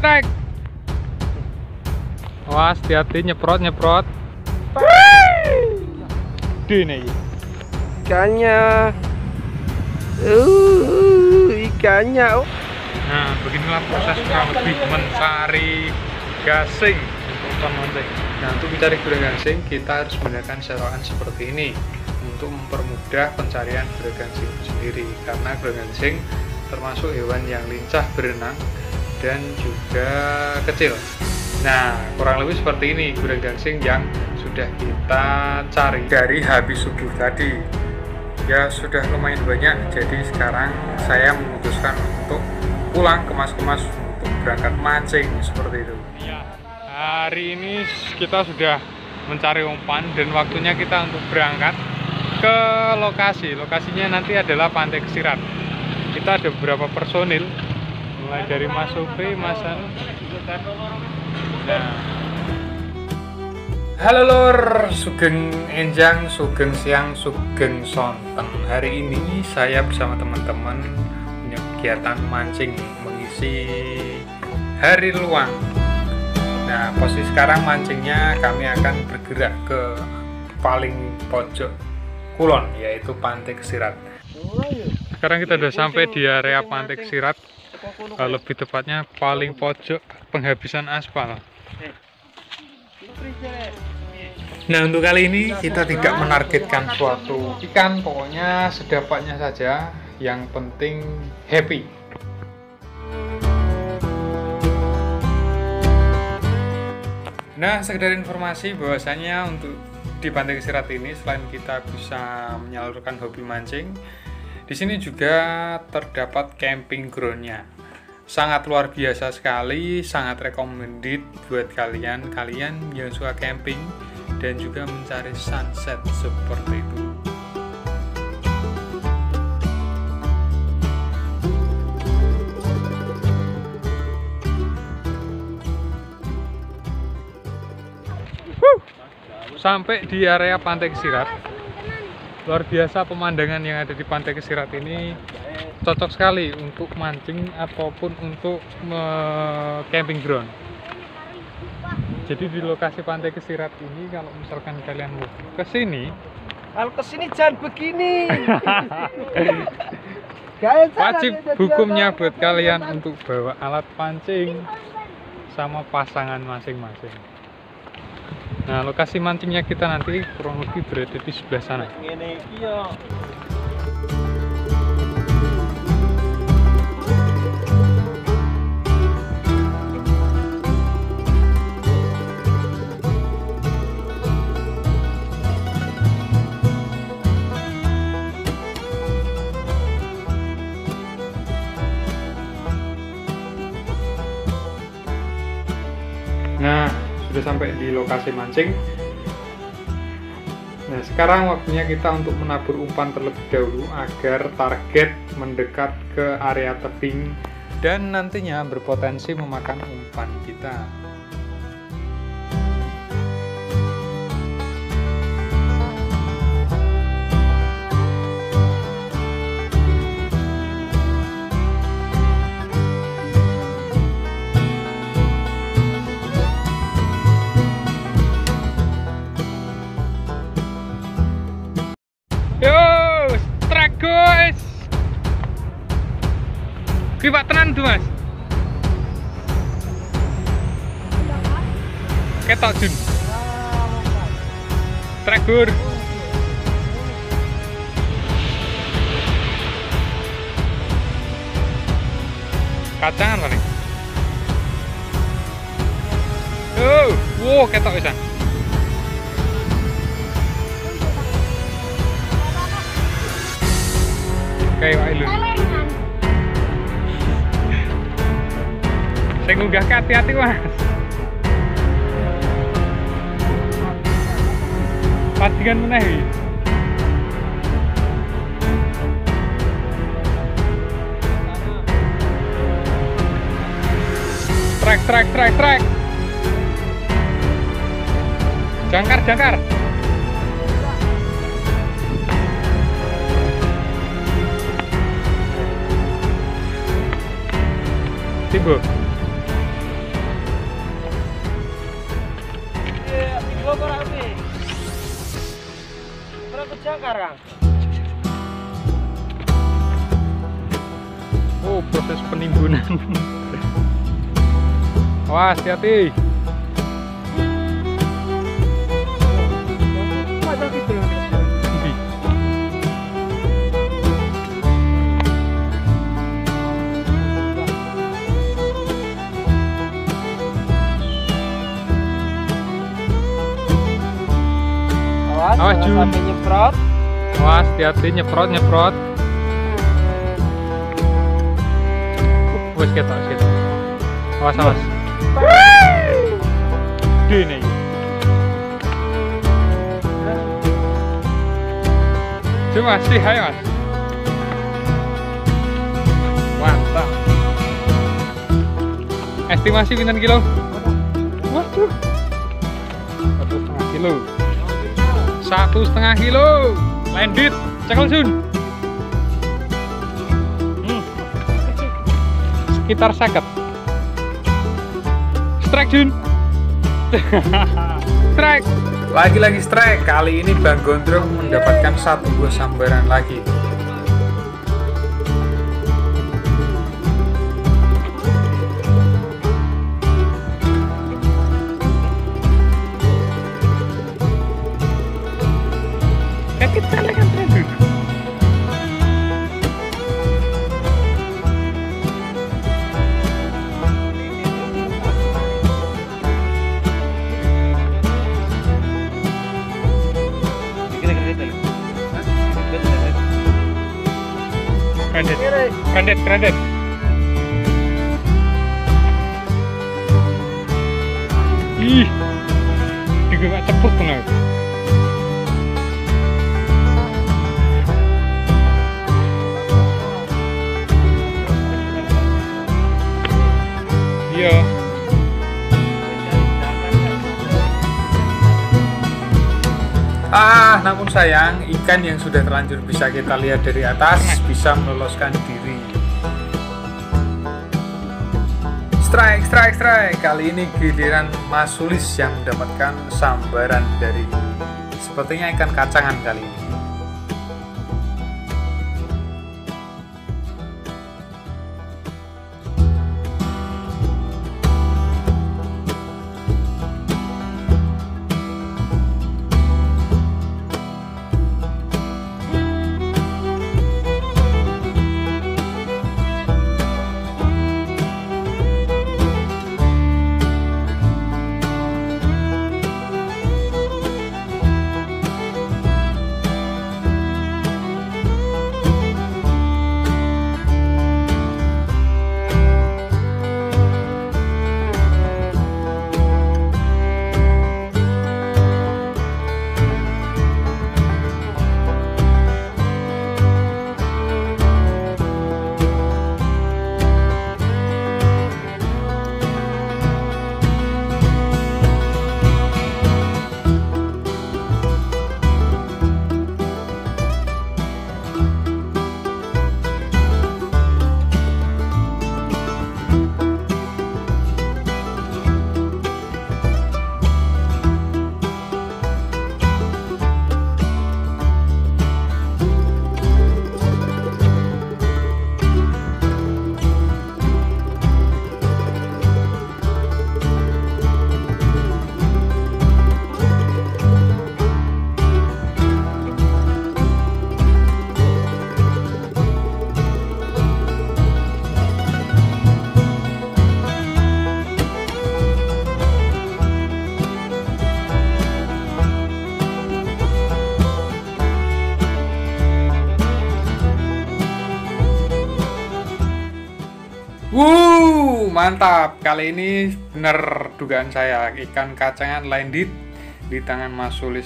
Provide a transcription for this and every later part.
strike. Wah, hati-hati nyemprot. Ini Ikannya. Ikannya. Nah, beginilah proses kurang lebih mencari gasing untuk umpan mancing. Nah, untuk mencari gurang gasing kita harus menggunakan serokan seperti ini untuk mempermudah pencarian gurang gasing itu sendiri, karena gurang gasing termasuk hewan yang lincah berenang dan juga kecil. Nah, kurang lebih seperti ini gurang gasing yang sudah kita cari dari habis subuh tadi. Ya sudah lumayan banyak, jadi sekarang saya memutuskan untuk pulang kemas-kemas untuk berangkat mancing seperti itu. Iya, hari ini kita sudah mencari umpan dan waktunya kita untuk berangkat ke lokasi. Lokasinya nanti adalah Pantai Kesirat. Kita ada beberapa personil, mulai dari Mas Supri, Mas Anu. Nah. Halo lor, sugeng enjang, sugeng siang, sugeng sonten. Hari ini saya bersama teman-teman punya kegiatan mancing mengisi hari luang. Nah, posisi sekarang mancingnya kami akan bergerak ke paling pojok kulon, yaitu Pantai Kesirat. Sekarang kita sudah sampai di area Pantai Kesirat, lebih tepatnya paling pojok penghabisan aspal. Nah, untuk kali ini kita tidak menargetkan suatu ikan, pokoknya sedapatnya saja, yang penting happy. Nah, sekedar informasi bahwasanya untuk di Pantai Kesirat ini selain kita bisa menyalurkan hobi mancing, di sini juga terdapat camping ground-nya. Sangat luar biasa sekali, sangat recommended buat kalian yang suka camping dan juga mencari sunset seperti itu. Sampai di area Pantai Kesirat. Luar biasa pemandangan yang ada di Pantai Kesirat ini, cocok sekali untuk mancing ataupun untuk camping ground. Jadi di lokasi Pantai Kesirat ini, kalau misalkan kalian mau ke sini, Kalau kesini jangan begini. wajib hukumnya buat kalian untuk bawa alat pancing sama pasangan masing-masing. Nah, lokasi mancingnya kita nanti kurang lebih berada di sebelah sana. Nah, sudah sampai di lokasi mancing. Nah, sekarang waktunya kita untuk menabur umpan terlebih dahulu agar target mendekat ke area tebing dan nantinya berpotensi memakan umpan kita. Guys, kipak tenan tuh mas. Ketok Jun. Tragur. Kacangan paling. Wow, ketok bisa. Kayak wae. Saya ngunggah ke hati-hati mas. Patingan menahi. Trek. Jangkar. Timbul. sekarang. Oh, proses penimbunan. Wah, hati-hati. Awas, Jun. Sampai nyemprot. Awas, hati-hati nyemprot. Wes ketok. Awas. Dene. Coba sih, ayo Mas. Mantap. Estimasi pinten kilo? Waduh. 1,5 kilo. 1,5 kilo. Landed. Cekel Jun. Sekitar 50. Strike Jun. Strike. Lagi-lagi strike. Kali ini Bang Gondrong mendapatkan satu buah sambaran lagi. Kita lihat dulu. Kredit. Ih, juga gak cepet bener. Iya. Namun sayang, ikan yang sudah terlanjur bisa kita lihat dari atas bisa meloloskan diri. Strike. Kali ini giliran Mas Sulis yang mendapatkan sambaran dari sepertinya ikan kacangan kali ini. Mantap, kali ini benar dugaan saya, ikan kacangan landed di tangan Mas Sulis.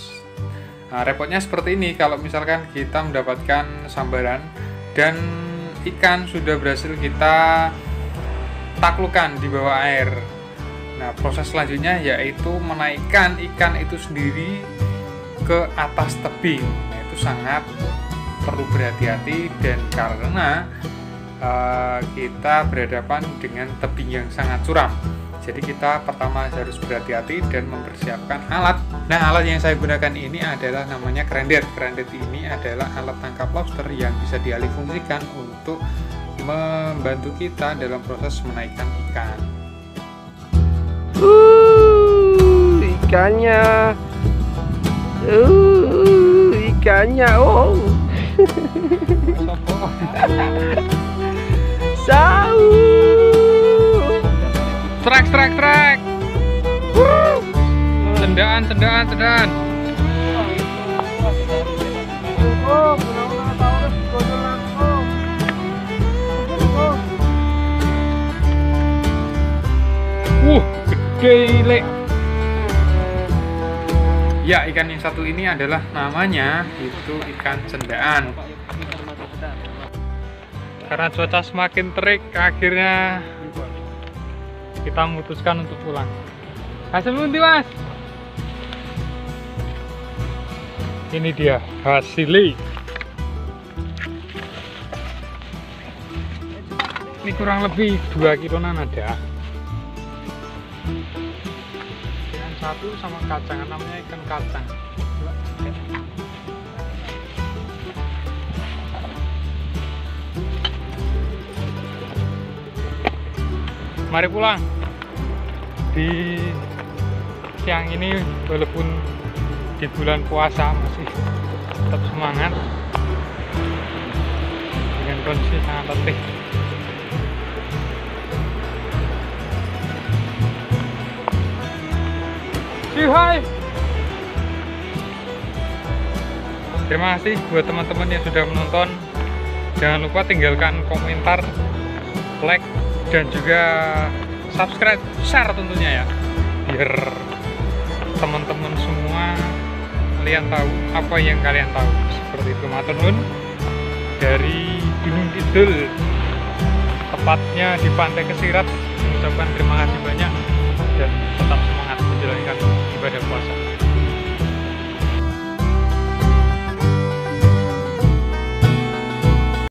Nah, repotnya seperti ini kalau misalkan kita mendapatkan sambaran dan ikan sudah berhasil kita taklukkan di bawah air. Nah, proses selanjutnya yaitu menaikkan ikan itu sendiri ke atas tebing. Nah, itu sangat perlu berhati-hati, dan karena kita berhadapan dengan tebing yang sangat curam, Jadi kita pertama harus berhati-hati dan mempersiapkan alat. Nah, alat yang saya gunakan ini adalah namanya Granded. Granded ini adalah alat tangkap lobster yang bisa dialihfungsikan untuk membantu kita dalam proses menaikkan ikan. Ikannya. Ikannya. Oh. Trek. Cendaan. Gede lek. Ya, ikan yang satu ini adalah namanya itu ikan cendaan. Karena cuaca semakin terik, akhirnya kita memutuskan untuk pulang. Hasil nanti, Mas. Ini dia hasilnya. Ini kurang lebih 2 kiloan ada. Ikan satu sama kacang, namanya ikan kacang. Mari pulang. Di siang ini walaupun di bulan puasa masih tetap semangat dengan kondisi sangat letih. Hai. Terima kasih buat teman-teman yang sudah menonton. Jangan lupa tinggalkan komentar, like, dan juga subscribe, share tentunya ya, biar teman-teman semua kalian tahu apa yang kalian tahu. Seperti itu, matur nuwun dari Gunung Kidul, tepatnya di Pantai Kesirat. Mengucapkan terima kasih banyak dan tetap semangat menjalankan ibadah puasa.